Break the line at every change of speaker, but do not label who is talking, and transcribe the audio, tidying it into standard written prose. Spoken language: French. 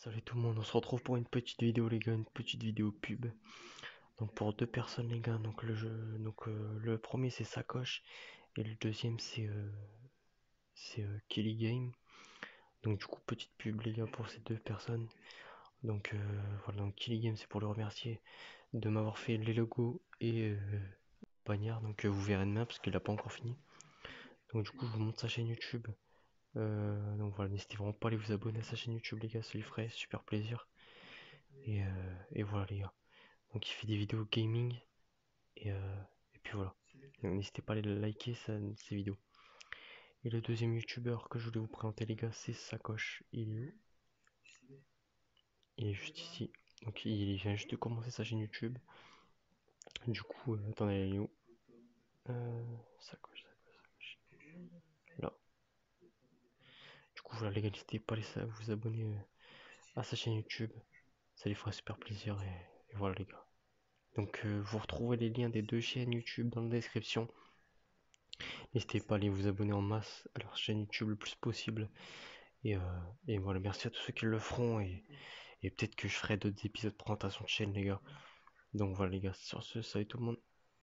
Salut tout le monde, on se retrouve pour une petite vidéo les gars, une petite vidéo pub. Donc pour deux personnes les gars, donc le premier c'est Sacoche et le deuxième c'est Killy Game. Donc du coup petite pub les gars pour ces deux personnes. Donc voilà, donc Killy Game c'est pour le remercier de m'avoir fait les logos et bagnard. Donc vous verrez demain parce qu'il a pas encore fini. Donc du coup je vous montre sa chaîne YouTube. Donc voilà, n'hésitez vraiment pas à aller vous abonner à sa chaîne YouTube les gars, ça lui ferait super plaisir. Et voilà les gars. Donc il fait des vidéos gaming et, euh, et puis voilà. Donc, n'hésitez pas à aller liker ses vidéos. Et le deuxième youtubeur que je voulais vous présenter les gars, c'est Sacoche. Il est où? Il est juste ici. Donc il vient juste de commencer sa chaîne YouTube. Du coup, attendez, il est où? Sacoche, Sacoche. Là. Du coup voilà les gars, n'hésitez pas à vous abonner à sa chaîne YouTube. Ça lui fera super plaisir et voilà les gars. Donc vous retrouvez les liens des deux chaînes YouTube dans la description. N'hésitez pas à aller vous abonner en masse à leur chaîne YouTube le plus possible. Et, euh, et voilà, merci à tous ceux qui le feront. Et peut-être que je ferai d'autres épisodes de présentation de chaîne, les gars. Donc voilà, les gars, sur ce, salut tout le monde.